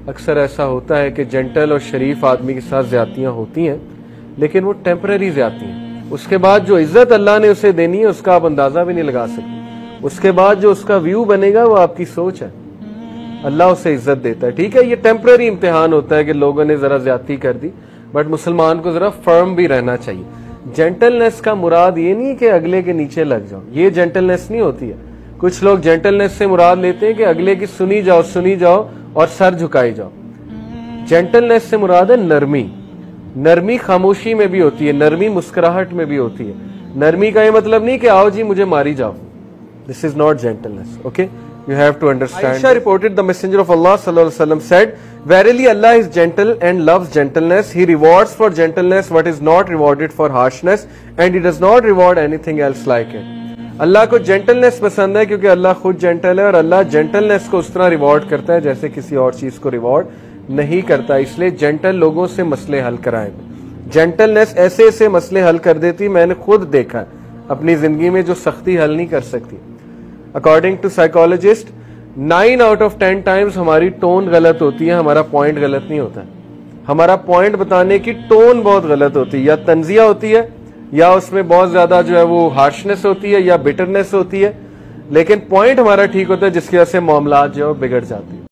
अक्सर ऐसा होता है कि जेंटल और शरीफ आदमी के साथ ज्यादतियां होती हैं, लेकिन वो टेम्पररी ज्यादती हैं। उसके बाद जो इज्जत अल्लाह ने उसे देनी है उसका आप अंदाजा भी नहीं लगा सकते। उसके बाद जो उसका व्यू बनेगा वो आपकी सोच है। अल्लाह उसे इज्जत देता है, ठीक है। ये टेम्पररी इम्तिहान होता है कि लोगों ने जरा ज्यादती कर दी, बट मुसलमान को जरा फर्म भी रहना चाहिए। जेंटलनेस का मुराद ये नहीं कि अगले के नीचे लग जाओ, ये जेंटलनेस नहीं होती है। कुछ लोग जेंटलनेस से मुराद लेते हैं कि अगले की सुनी जाओ और सर झुकाई जाओ। जेंटलनेस से मुराद है नरमी। नरमी खामोशी में भी होती है, नरमी मुस्कुराहट में भी होती है। नरमी का ये मतलब नहीं कि आओ जी मुझे मारी जाओ। This is not gentleness, okay. You have to understand. Aisha reported the Messenger of Allah sallallahu alaihi wasallam said, "Verily Allah is gentle and loves gentleness. He rewards for gentleness what is not rewarded for harshness, and He does not reward anything else like it." Allah को gentleness पसंद है क्योंकि अल्लाह खुद gentle है, और अल्लाह gentleness को उस तरह रिवॉर्ड करता है जैसे किसी और चीज को रिवॉर्ड नहीं करता। इसलिए जेंटल लोगों से मसले हल कराएं। जेंटलनेस ऐसे ऐसे मसले हल कर देती, मैंने खुद देखा अपनी जिंदगी में, जो सख्ती हल नहीं कर सकती। According to psychologist 9 out of 10 times हमारी टोन गलत होती है, हमारा पॉइंट गलत नहीं होता है। हमारा पॉइंट बताने की टोन बहुत गलत होती है, या तंजिया होती है, या उसमें बहुत ज्यादा जो है वो हार्शनेस होती है, या बिटरनेस होती है। लेकिन पॉइंट हमारा ठीक होता है जिसकी वजह से मामला जो बिगड़ जाती है।